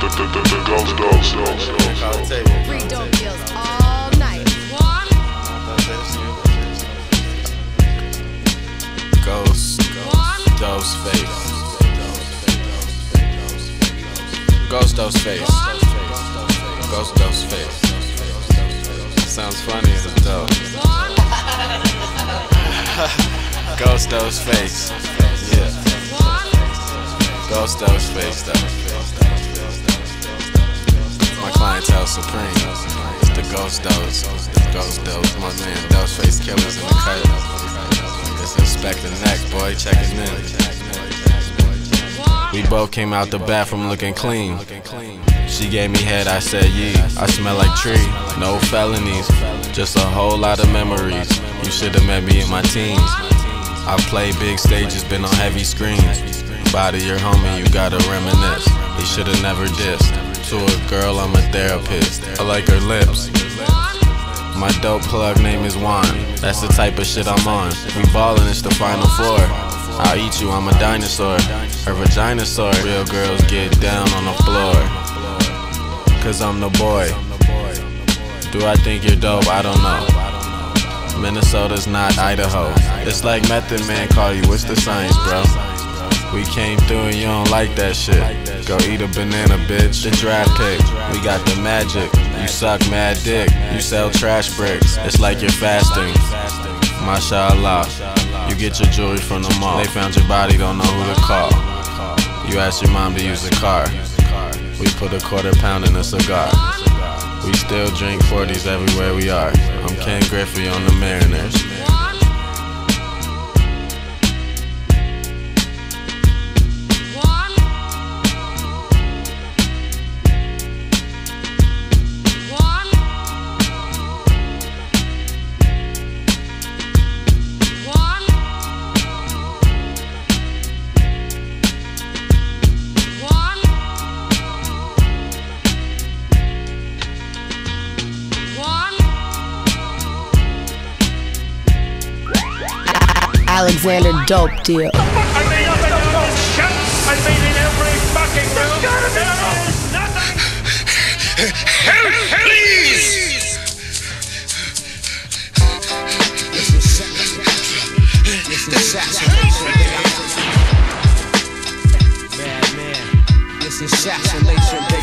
Free dope deals all night. Ghostface. Ghostface. Ghostface. Sounds funny as dope. Ghostface. Yeah. Ghostface though. My clientele supreme. It's the Ghostdose. My man, Ghostface killers in the cut. Just inspect the neck, boy, check his in. We both came out the bathroom looking clean. She gave me head, I said yee. I smell like tree, no felonies, just a whole lot of memories. You should've met me in my teens. I played big stages, been on heavy screens. Body your homie, you gotta reminisce. He should've never dissed. To a girl, I'm a therapist. I like her lips. My dope plug name is Juan. That's the type of shit I'm on. We ballin', it's the final floor. I'll eat you, I'm a dinosaur. Her vagina sore. Real girls get down on the floor. Cause I'm the boy. Do I think you're dope? I don't know. Minnesota's not Idaho. It's like Method Man call you, what's the science, bro? We came through and you don't like that shit. Go eat a banana, bitch. The draft pick, we got the magic. You suck mad dick, you sell trash bricks. It's like you're fasting. Mashallah, you get your jewelry from the mall. They found your body, don't know who to call. You asked your mom to use a car. We put a £1/4 in a cigar. We still drink 40s everywhere we are. I'm Ken Griffey on the Mariners. Alexander Dope Deal. I mean, nothing to go shut. I mean, in every fucking room. There is nothing. Help, please. It's assassination. Man. It's assassination day.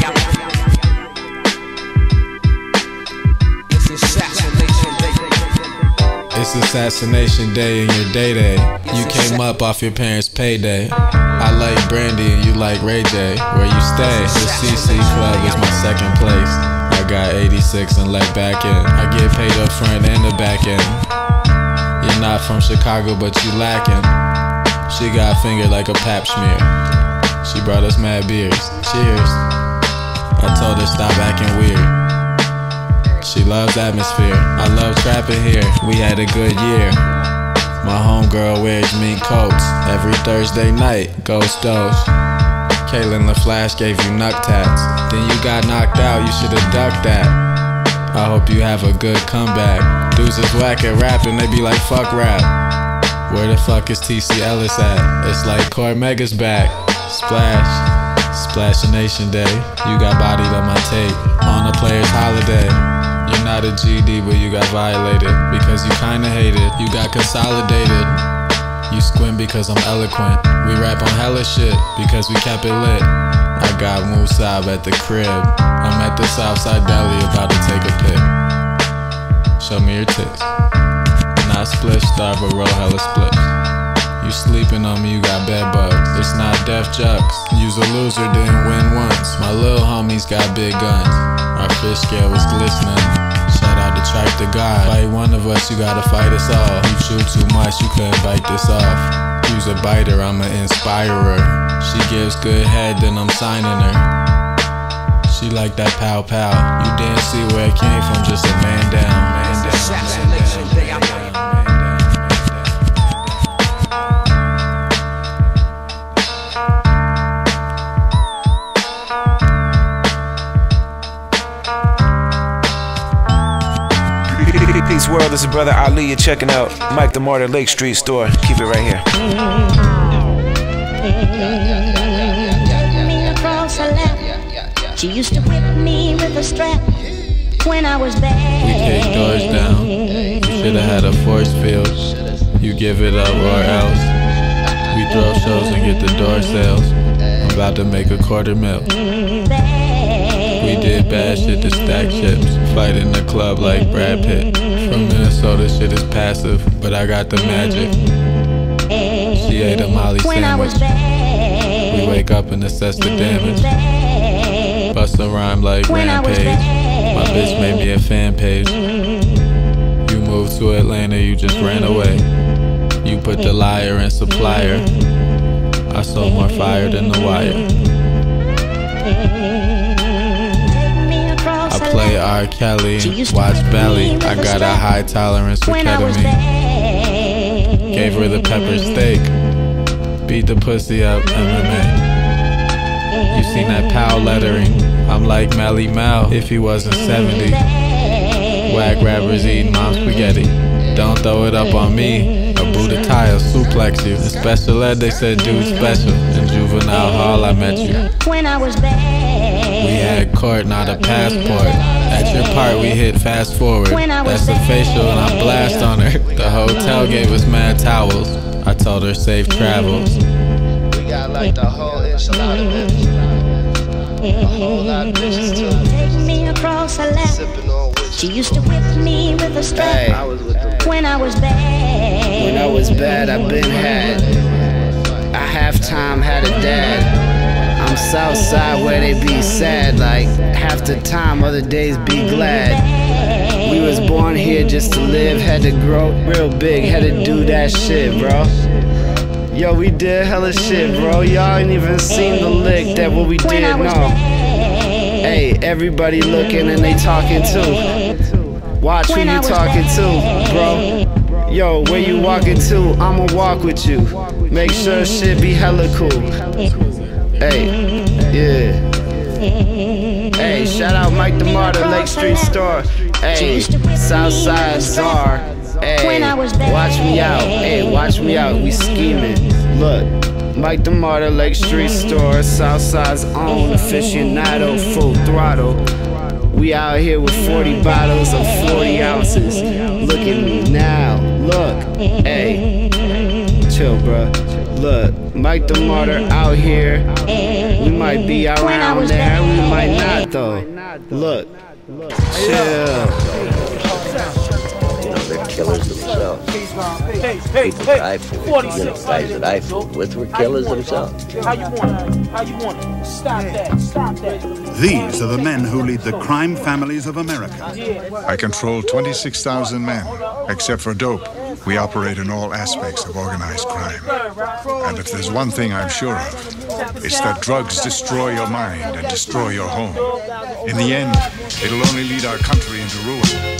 It's assassination day. It's assassination day and your day. You came up off your parents' payday. I like brandy and you like Ray J. Where you stay? The CC Club is my second place. I got 86 and let back in. I get paid up front and the back end. You're not from Chicago but you lacking. She got a finger like a pap smear. She brought us mad beers. Cheers. I told her stop acting weird. She loves atmosphere. I love trapping here. We had a good year. My homegirl wears mink coats every Thursday night. Ghostfacedose. Kaylin LaFlash gave you knuck tats. Then you got knocked out. You should've ducked that. I hope you have a good comeback. Dudes is whack at rapping. They be like fuck rap. Where the fuck is TC Ellis at? It's like Cormega's back. Splash. Splash Nation Day. You got bodied on my tape. On a player's holiday. You're not a GD, but you got violated because you kinda hate it. You got consolidated. You squint because I'm eloquent. We rap on hella shit because we kept it lit. I got Musab at the crib. I'm at the Southside Deli about to take a pic. Show me your tits. Not split star, but roll hella splits. You sleeping on me, you got bed bugs. It's not Def Jux. You's a loser, didn't win once. My little homies got big guns. Our fish scale was glistening. Shout out to Track the God. Fight one of us, you gotta fight us all. You chew too much, you couldn't bite this off. You's a biter, I'm an inspirer. She gives good head, then I'm signing her. She like that POWPOW. You didn't see where it came from, just a man down. Assassination day. Peace world, this is brother Ali. You're checking out Mike The Martyr, Lake Street Store. Keep it right here. She used to whip me with a strap when I was bad. We kick doors down. You shoulda had a force field. You give it up or else. We throw shows and get the door sales. I'm about to make $250,000. We did bad shit to stack chips. Fight in the club like Brad Pitt. From Minnesota, shit is passive, but I got the magic. She ate a Molly sandwich. We wake up and assess the damage. Bust a rhyme like Rampage. My bitch made me a fan page. You moved to Atlanta, you just ran away. You put the liar in supplier. I sold more fire than The Wire. I play R. Kelly and watch Belly. I got a high tolerance for ketamine. Gave her the pepper steak. Beat the pussy up, MMA. You seen that POW lettering? I'm like Melly Mel if he wasn't 70. Whack rappers eating mom spaghetti. Don't throw it up on me. A Buddha tile suplex you. In special ed they said dude special. In juvenile hall I met you. When I was bad. We had court, not a passport. At your part we hit fast forward. That's the facial and I blast on her. The hotel gave us mad towels. I told her safe travels. We got like the whole enchilada bitch. A whole lot of bitches too. Take me across a lap. Sipping on whiskey. She used to whip me with a strap. Hey, I was with the when I was bad. When I was bad, I've been had. I halftime had a dad. I'm Southside where they be sad. Like half the time, other days be glad. We was born here just to live. Had to grow real big. Had to do that shit, bro. Yo, we did hella shit, bro. Y'all ain't even seen the lick that what we did, no. Hey, everybody looking and they talking too. Watch who you talking to, bro. Yo, where you walking to? I'ma walk with you. Make sure shit be hella cool. Hey, yeah. Hey, shout out Mike The Martyr, Lake Street Store. Hey, Southside Czar. Hey, watch me out. Hey, watch me out. We scheming. Look, Mike The Martyr, Lake Street Store, Southside's own aficionado, full throttle. We out here with 40 bottles of 40 ounces. Look at me now. Look, hey, chill, bruh. Look, Mike The Martyr out here. We might be around there, we might not though. Look, chill. They're killers themselves. People that I fought, guys that I fought with were killers themselves. How you want it? How you want it? Stop that. Stop that. These are the men who lead the crime families of America. I control 26,000 men, except for dope. We operate in all aspects of organized crime. And if there's one thing I'm sure of, it's that drugs destroy your mind and destroy your home. In the end, it'll only lead our country into ruin.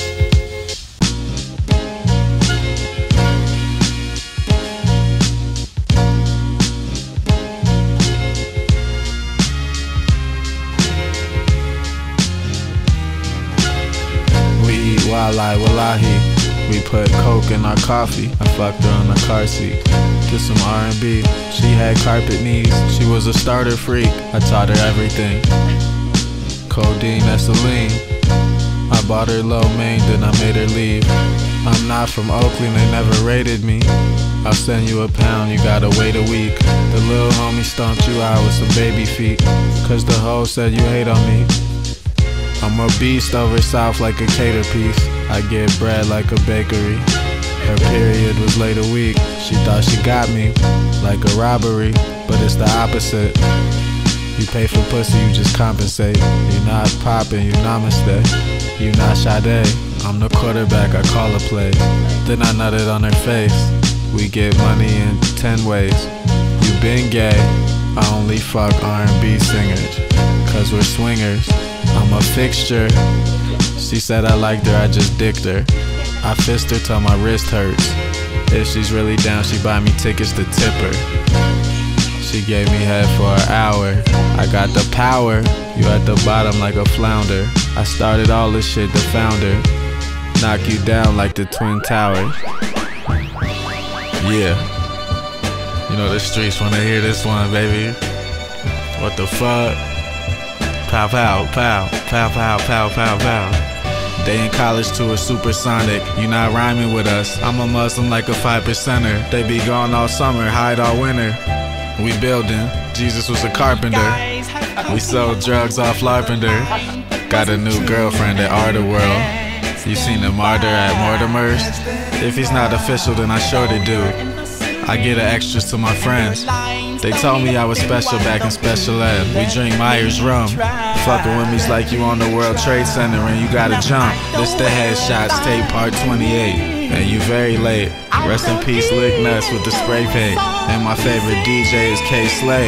Wallahi, we put coke in our coffee. I fucked her on the car seat. Did some R&B. She had carpet knees. She was a starter freak. I taught her everything. Codeine, Esseline. I bought her low main, then I made her leave. I'm not from Oakland, they never rated me. I'll send you £1, you gotta wait a week. The little homie stomped you out with some baby feet. Cause the hoe said you hate on me. I'm a beast over south like a cater piece. I get bread like a bakery. Her period was late a week. She thought she got me, like a robbery, but it's the opposite. You pay for pussy, you just compensate. You're not poppin', you namaste. You not Sade, I'm the quarterback, I call a play. Then I nutted on her face. We get money in 10 ways. You been gay, I only fuck R&B singers. Cause we're swingers. I'm a fixture. She said I liked her, I just dicked her. I fist her till my wrist hurts. If she's really down, she buy me tickets to tip her. She gave me head for an hour. I got the power. You at the bottom like a flounder. I started all this shit, the founder. Knock you down like the Twin Towers. Yeah. You know the streets wanna hear this one, baby. What the fuck? Pow pow pow, pow pow pow pow pow. They in college to a supersonic, you not rhyming with us. I'm a Muslim like a 5%er. They be gone all summer, hide all winter. We building, Jesus was a carpenter. We sold drugs off Larpenter. Got a new girlfriend at Arterworld. You seen the martyr at Mortimer's? If he's not official, then I sure to do. I get the extras to my friends. They told me I was special back in special ed. We drink Myers rum. Fucking with me's like you on the World Trade Center and you gotta jump. This the Headshots tape part 28. And you very late. Rest in peace, Lick Nuts with the spray paint. And my favorite DJ is K Slay.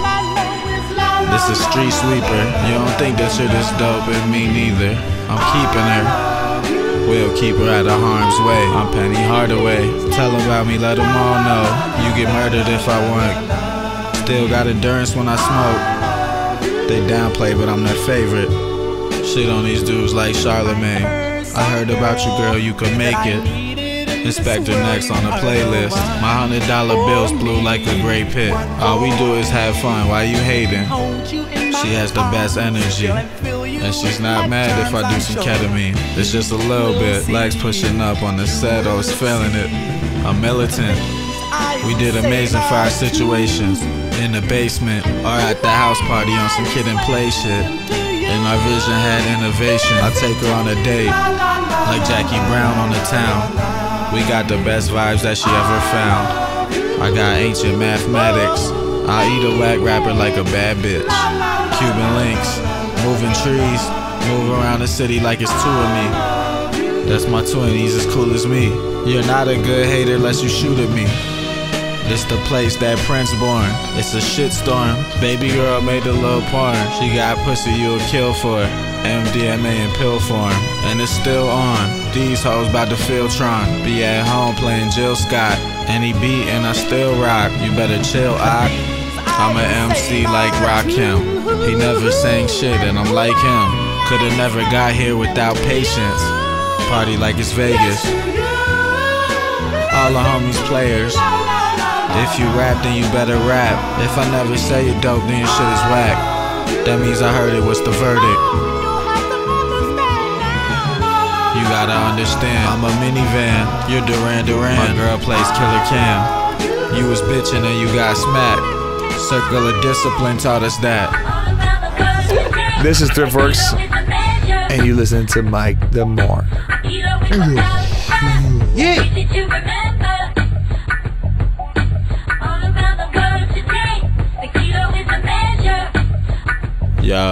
This is Street Sweeper. You don't think that you're this dope, and me neither. I'm keeping her. We'll keep her out of harm's way. I'm Penny Hardaway. Tell about me, let them all know. You get murdered if I want. Still got endurance when I smoke. They downplay, but I'm their favorite. Shit on these dudes like Charlemagne. I heard about you, girl, you could make it. Inspector next on the playlist. My $100 bills blew like a great pit. All we do is have fun, why you hating? She has the best energy. And she's not mad if I do some ketamine. It's just a little bit. Legs pushing up on the set, I was feeling it. I'm militant. We did amazing for our situations. In the basement or at the house party on some kid and play shit. And our vision had innovation. I take her on a date, like Jackie Brown on the town. We got the best vibes that she ever found. I got ancient mathematics. I eat a whack rapper like a bad bitch. Cuban links, moving trees, move around the city like it's two of me. That's my twin, he's as cool as me. You're not a good hater unless you shoot at me. This the place that Prince born. It's a shitstorm. Baby girl made a little porn. She got pussy you'll kill for. MDMA in pill form. And it's still on. These hoes bout to feel Tron. Be at home playing Jill Scott. Any beat and I still rock. You better chill, I'm an MC like Rakim. He never sang shit and I'm like him. Coulda never got here without patience. Party like it's Vegas. All the homies players. If you rap, then you better rap. If I never say it dope, then your shit is whack. That means I heard it, what's the verdict? You gotta understand, I'm a minivan, you're Duran Duran. My girl plays Killer Cam. You was bitchin' and you got smacked. Circle of discipline taught us that. This is Thriftworks, and you listen to Mike The Martyr. Yeah. Yo.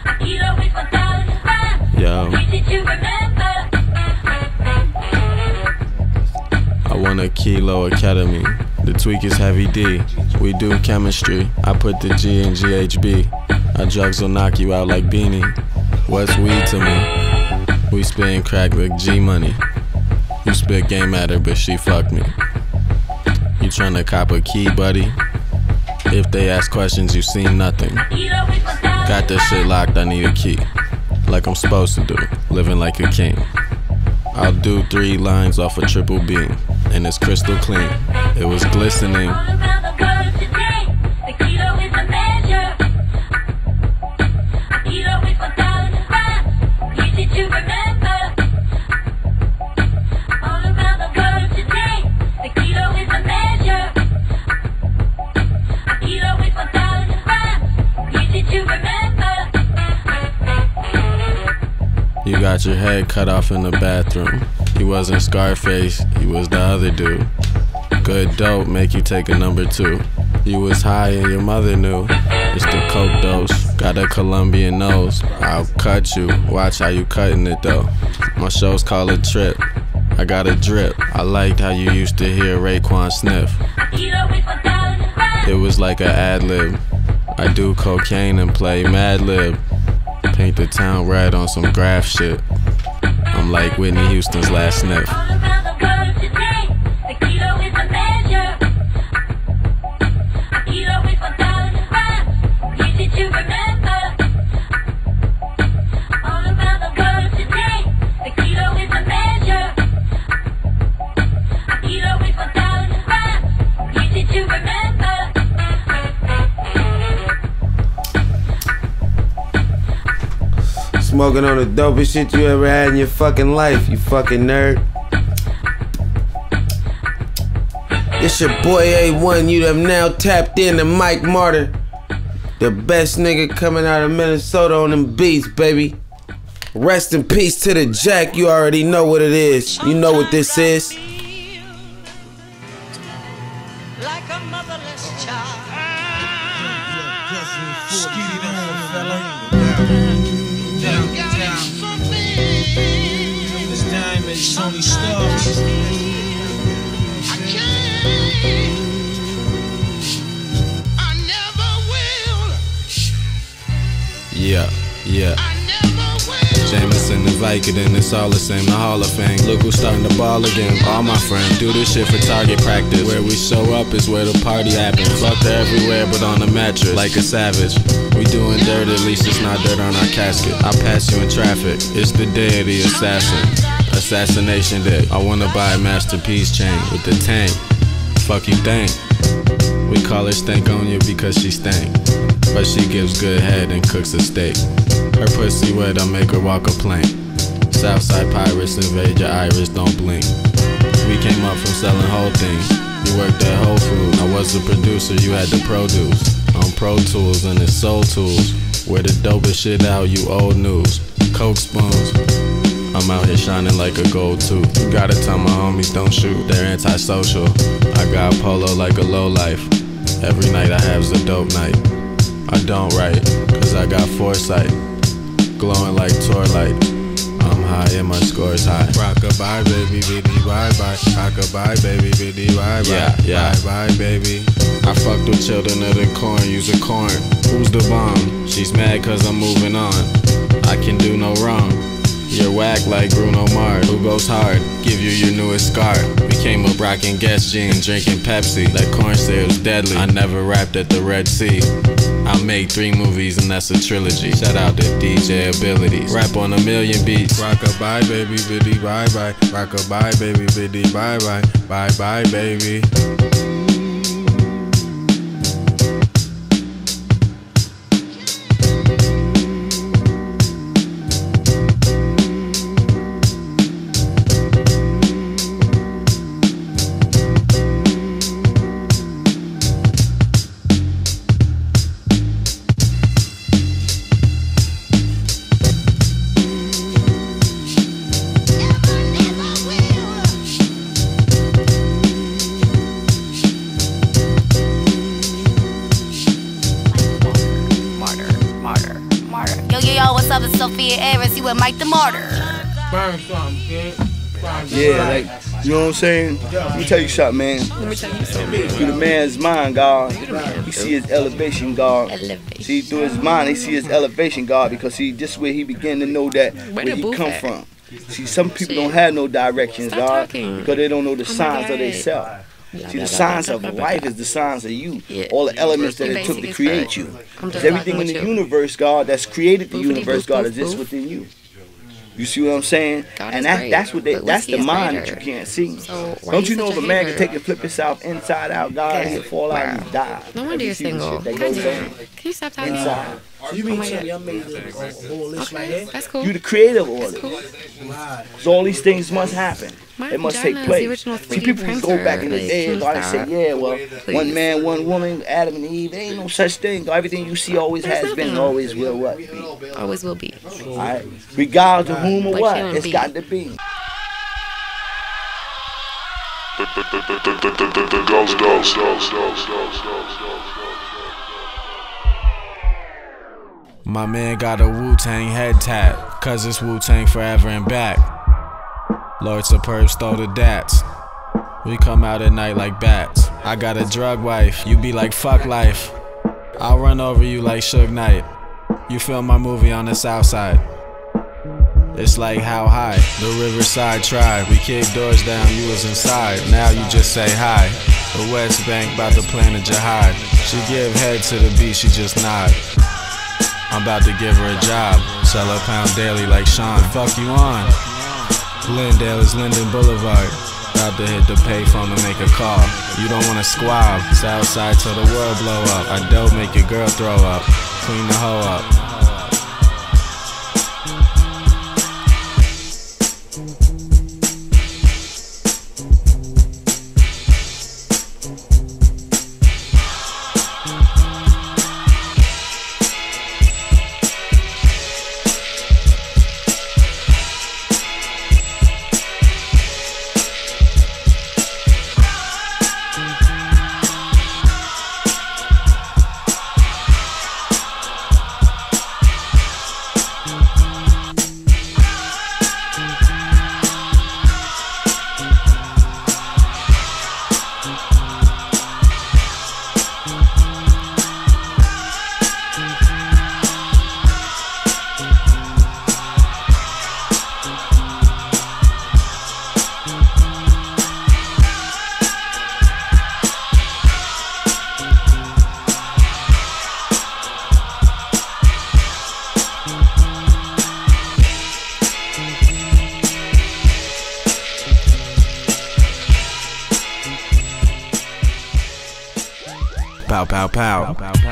I want a kilo of ketamine. The tweak is heavy D. We do chemistry. I put the G in GHB. Our drugs will knock you out like Beanie. What's weed to me? We spittin' crack like G money. You spit game at her, but she fucked me. You tryna cop a key, buddy? If they ask questions, you seen nothing. Got this shit locked, I need a key. Like I'm supposed to do, living like a king. I'll do 3 lines off a triple beam, and it's crystal clean. It was glistening. You got your head cut off in the bathroom. He wasn't Scarface, he was the other dude. Good dope make you take a number 2. You was high and your mother knew. It's the coke dose, got a Colombian nose. I'll cut you, watch how you cutting it though. My show's called a trip, I got a drip. I liked how you used to hear Raekwon sniff. It was like a ad-lib. I do cocaine and play Mad Lib. Paint the town red on some graph shit. I'm like Whitney Houston's last sniff. Smoking on the dopest shit you ever had in your fucking life, you fucking nerd. It's your boy A1, you have now tapped in to Mike The Martyr. The best nigga coming out of Minnesota on them beats, baby. Rest in peace to the Jack, you already know what it is. You know what this is. Like a motherless child. This diamond is only stars. Yeah, yeah. Jameson and Vicodin, it's all the same, the Hall of Fame. Look who's starting to ball again, all my friends. Do this shit for target practice. Where we show up is where the party happens. Fucked everywhere but on the mattress, like a savage. We doing dirt, at least it's not dirt on our casket. I pass you in traffic, it's the day of the assassin. Assassination day, I wanna buy a masterpiece chain with the tank. Fuck you think? We call her Stankonia because she stank. But she gives good head and cooks a steak. Her pussy wet, I make her walk a plank. Southside pirates invade your iris, don't blink. We came up from selling whole things. You worked at Whole Foods. I was the producer, you had the produce. On Pro Tools and it's Soul Tools. Where the dopest shit out, you old news. Coke spoons. I'm out here shining like a gold tooth. You gotta tell my homies don't shoot, they're antisocial. I got polo like a lowlife. Every night I have's a dope night. I don't write, cause I got foresight. Glowing like Torlight. I'm high and my score's high. Rockabye baby, biddy bye bye. Rockabye baby, biddy bye bye. Yeah. Bye bye baby. I fucked with children of the corn, use a corn. Who's the bomb? She's mad cause I'm moving on. I can do no wrong. You're whack like Bruno Mars. Who goes hard? Give you your newest scar. We came up rocking Guess jeans, drinking Pepsi. That corn syrup deadly. I never rapped at the Red Sea. I made 3 movies and that's a trilogy. Shout out to DJ abilities. Rap on a million beats. Rockabye baby, biddy bye bye. Rockabye baby, biddy bye bye. Bye bye baby. With Mike The Martyr. Burn something, kid. Yeah, like, you know what I'm saying? Let me tell you something, man. Let me tell you something. Through the man's mind, God, he see his elevation, God. See, through his mind, he see his elevation, God, because see, this way he began to know that where he come from. See, some people don't have no directions, God, because they don't know the signs of themselves. See, the signs of life is the signs of you. All the elements that it took to create you. Because everything in the universe, God, that's created the universe, God, exists within you. You see what I'm saying? And that's the mind that you can't see. Don't you know if a man can take and flip himself inside out, God, he'll fall out and die. No wonder you're single. Can you stop talking? Inside. So you mean tell me I made a whole list right here? That's cool. You the creative order. So all these things must happen. It must take place. See, people go back in the day and say, yeah, well, one man, one woman, Adam and Eve. There ain't no such thing. Everything you see always has been and always will what be. Always will be. All right? Regardless of whom or what, it's got to be. My man got a Wu-Tang head tat, cause it's Wu-Tang forever and back. Lord Superb stole the dats. We come out at night like bats. I got a drug wife, you be like fuck life. I'll run over you like Suge Knight. You film my movie on the south side. It's like how high, the Riverside tribe. We kicked doors down, you was inside. Now you just say hi. The West Bank bout to plan a jihad. She give head to the beat, she just nod. I'm about to give her a job. Sell her pound daily like Sean. The fuck you on? Lyndale is Linden Boulevard. About to hit the payphone to make a call. You don't wanna squab. Southside till the world blow up. I don't make your girl throw up. Clean the hoe up. Pow pow pow.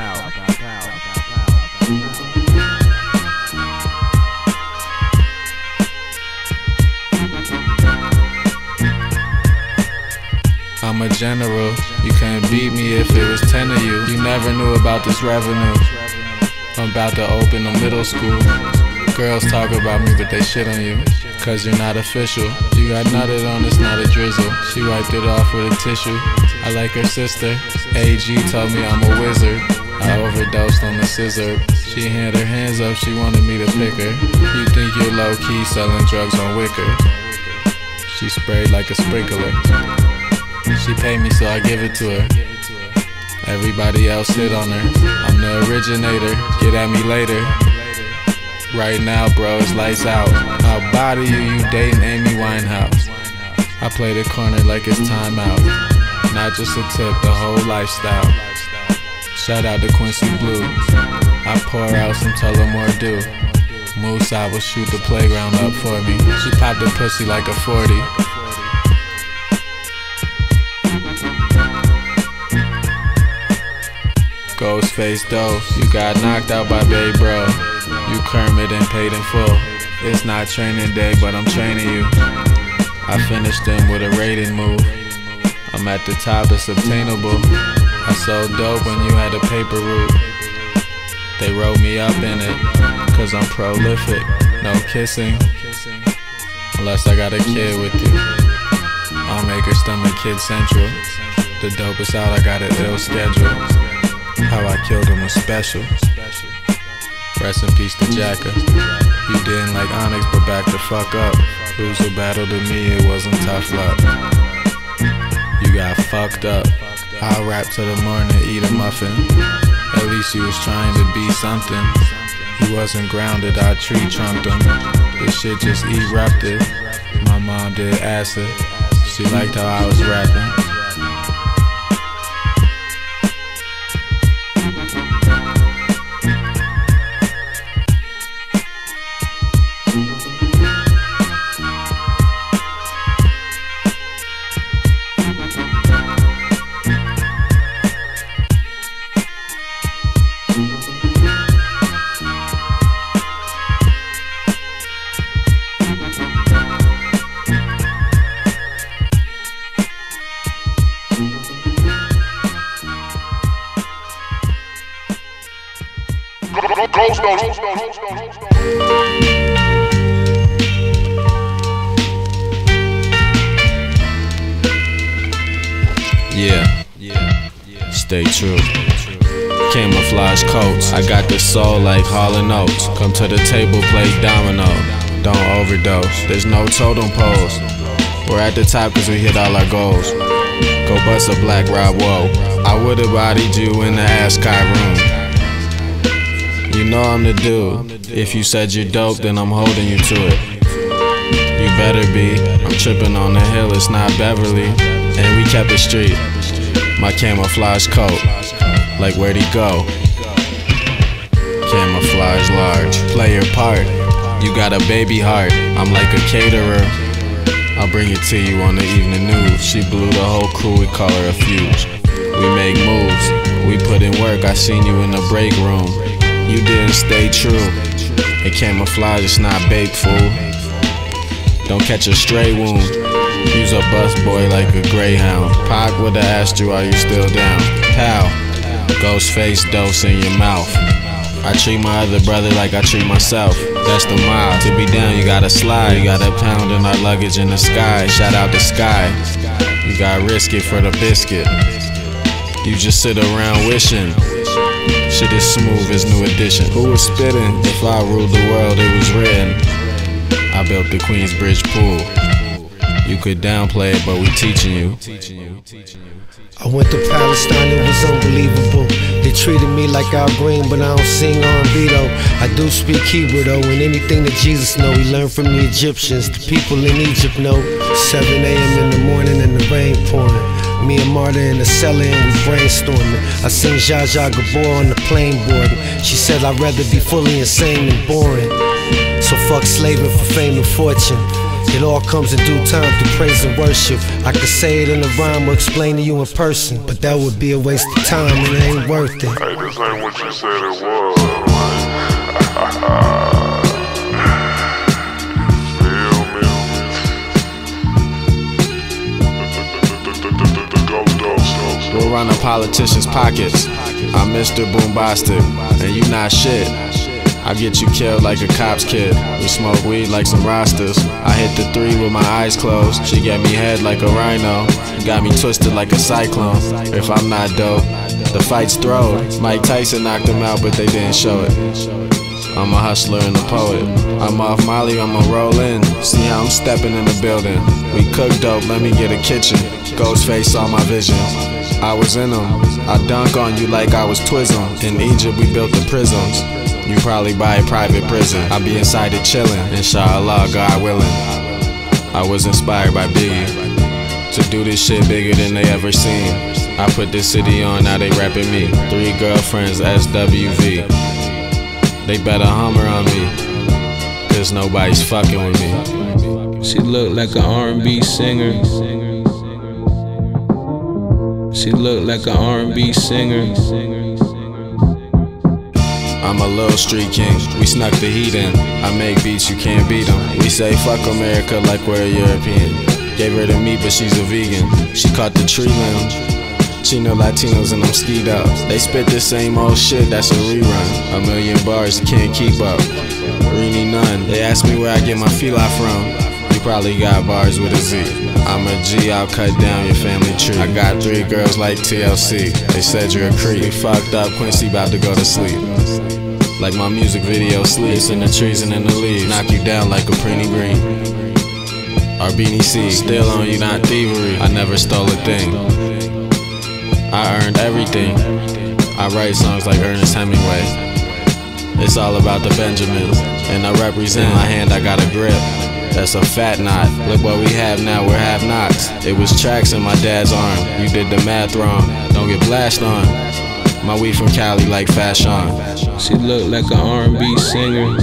I'm a general, you couldn't beat me if it was 10 of you. You never knew about this revenue. I'm about to open a middle school. Girls talk about me but they shit on you, cause you're not official. You got nutted on, it's not a drizzle. She wiped it off with a tissue. I like her sister. AG told me I'm a wizard. I overdosed on the scissor. She had her hands up, she wanted me to pick her. You think you're low-key selling drugs on Wicker. She sprayed like a sprinkler. She paid me so I give it to her. Everybody else hit on her. I'm the originator, get at me later. Right now, bro, it's lights out. I'll body you, you dating Amy Winehouse. I play the corner like it's time out. Not just a tip, the whole lifestyle. Shout out to Quincy Blue. I pour out some Tullamore Dew. Moose, I will shoot the playground up for me. She popped the pussy like a 40. Ghostfacedose, you got knocked out by Babe Bro. You Kermit and paid in full. It's not training day, but I'm training you. I finished them with a rating move. I'm at the top, it's obtainable. I sold dope when you had a paper route. They wrote me up in it, cause I'm prolific. No kissing, unless I got a kid with you. I'll make her stomach kid central. The dope is out, I got an ill schedule. How I killed him was special. Rest in peace to Jacka. You didn't like Onyx, but back the fuck up. Lose a battle to me, it wasn't tough luck. You got fucked up. I'll rap till the morning, eat a muffin. At least he was trying to be something. He wasn't grounded, I tree trunked him. This shit just erupted. My mom did acid. She liked how I was rapping. Yeah, stay true. Camouflage coats, I got the soul like Hall & Oates. Come to the table, play domino. Don't overdose, there's no totem poles. We're at the top cause we hit all our goals. Go bust a black Rob, whoa. I would've bodied you in the ASCII room. You know I'm the dude. If you said you're dope, then I'm holding you to it. You better be. I'm tripping on the hill, it's not Beverly. And we kept it street. My camouflage coat, like where'd he go? Camouflage large, play your part. You got a baby heart, I'm like a caterer. I'll bring it to you on the evening news. She blew the whole crew, we call her a fuse. We make moves, we put in work, I seen you in the break room. You didn't stay true. And camouflage, it's not bait, fool. Don't catch a stray wound. Use a bus boy like a greyhound. Pac would've asked you, are you still down? Pow, Ghostfacedose in your mouth. I treat my other brother like I treat myself. That's the mile. To be down, you gotta slide. You got a pound in our luggage in the sky. Shout out the sky. You got risk it for the biscuit. You just sit around wishing. Shit is smooth as new edition. Who was spitting? If I ruled the world, it was written. I built the Queensbridge pool. You could downplay it, but we teaching you. I went to Palestine, it was unbelievable. They treated me like Al Green, but I don't sing R&B though. I do speak Hebrew though, and anything that Jesus know, he learned from the Egyptians. The people in Egypt know. 7 a.m. in the morning and the rain pouring. Me and Marta in the cellar and we brainstorming. I seen Zsa Zsa Gabor on the plane boarding. She said I'd rather be fully insane than boring. So fuck slaving for fame and fortune. It all comes in due time through praise and worship. I could say it in a rhyme or explain to you in person, but that would be a waste of time and it ain't worth it. Hey, this ain't what you said it was. We'll run a politician's pockets. I'm Mr. Boombastic, and you not shit. I get you killed like a cop's kid. We smoke weed like some Rastas. I hit the 3 with my eyes closed. She get me head like a rhino. Got me twisted like a cyclone. If I'm not dope, the fight's throwed. Mike Tyson knocked him out, but they didn't show it. I'm a hustler and a poet. I'm off Molly, I'ma roll in. See how I'm stepping in the building. We cook dope, let me get a kitchen. Ghostface saw my visions. I was in them. I dunk on you like I was Twism. In Egypt we built the prisons. You probably buy a private prison. I be inside it chillin'. Inshallah, God willing. I was inspired by Biggie to do this shit bigger than they ever seen. I put this city on, now they rapping me. 3 girlfriends, SWV. They better Hummer on me, cause nobody's fucking with me. She look like an R&B singer. She look like an R&B singer. I'm a little street king, we snuck the heat in. I make beats, you can't beat them. We say fuck America like we're a European. Gave her the meat, but she's a vegan. She caught the tree limb. She know Latinos and them skied up. They spit the same old shit, that's a rerun. A million bars, can't keep up. Really none. They ask me where I get my fila from. You probably got bars with a Z. I'm a G, I'll cut down your family tree. I got 3 girls like TLC. They said you're a creep. We fucked up, Quincy about to go to sleep. Like my music video, sleeps in the trees and in the leaves. Knock you down like a preeny green. Our beanie C, still on you, not thievery. I never stole a thing. I earned everything. I write songs like Ernest Hemingway. It's all about the Benjamins. And I represent my hand, I got a grip. That's a fat knot. Look what we have now, we're have-nots. It was tracks in my dad's arm. You did the math wrong, don't get blasted on. My weed from Cali like Fashion. She look like an R&B singer.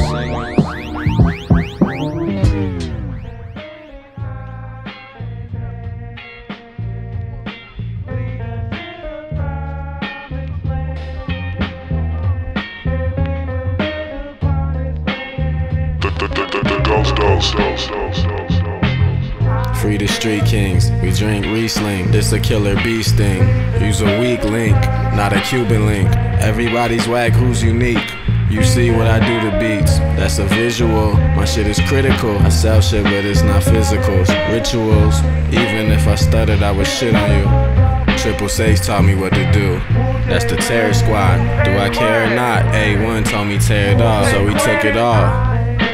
Free the street kings, we drink Riesling. This a killer bee sting. Use a weak link, not a Cuban link. Everybody's whack, who's unique? You see what I do to beats, that's a visual. My shit is critical, I sell shit but it's not physicals. Rituals, even if I stuttered I would shit on you. 666 taught me what to do, that's the terror squad. Do I care or not? A1 told me tear it off, so we took it all.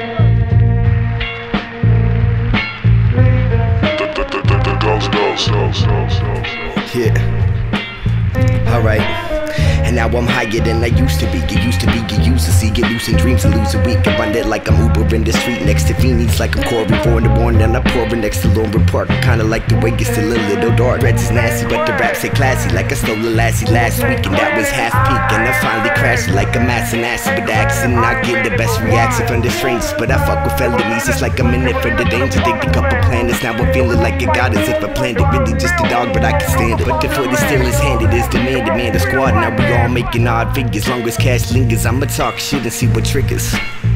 Yeah. Alright. And now I'm higher than I used to be. Get used to be, get used to see. Get loose in dreams and lose a week. I run it like I'm Uber in the street next to Phoenix. Like I'm Corey 4 in the morning and I'm pouring next to Lauren Park. Kinda like the way it's still a little dark. Dreads is nasty but the raps say classy. Like I stole a lassie last week and that was half peak. And I finally crashed like I'm assing acid. But the accident I get the best reaction from the strangers. But I fuck with felonies, it's like I'm in it for the danger. Take a couple planets, now I'm feeling like a god as if I planned it. Really just a dog but I can stand it. But the foot is still his handed, is demanded. Man the squad, now we all making odd figures. Long as cash lingers, I'ma talk shit and see what triggers.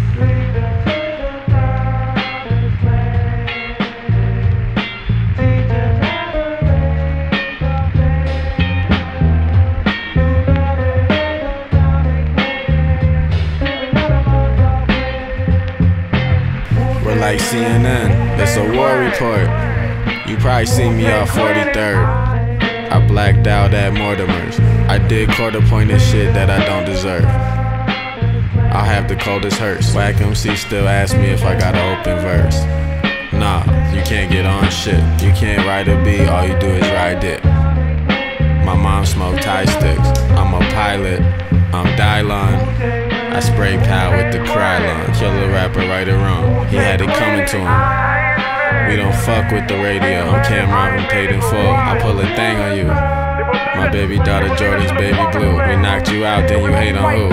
We're like CNN, it's a war report. You probably see me off 43rd. I blacked out at Mortimer's. I did quarter-pointed shit that I don't deserve. I'll have the coldest hurts. Whack MC still ask me if I got an open verse. Nah, you can't get on shit. You can't ride a beat, all you do is ride it. My mom smoked Thai sticks. I'm a pilot, I'm Dylon. I spray POW with the Krylon. Kill a rapper right or wrong, he had it coming to him. We don't fuck with the radio. On camera, I'm paid in full. I pull a thing on you. My baby daughter Jordan's baby blue. We knocked you out, then you hate on who?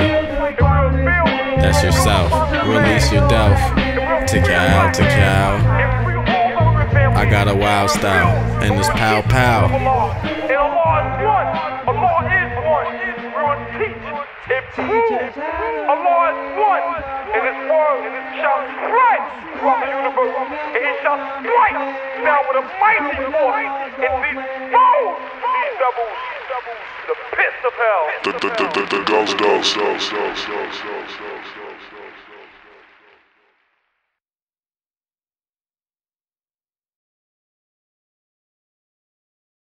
That's yourself. Release your delf. To Cal, to Cal. I got a wild style, and it's pow pow. And Allah is one. Allah is one. We will teach and prove Allah is one. And His word shall spread throughout the universe. And it shall strike now with a mighty force and expose these devils, the pits of hell. The Ghostfacedose.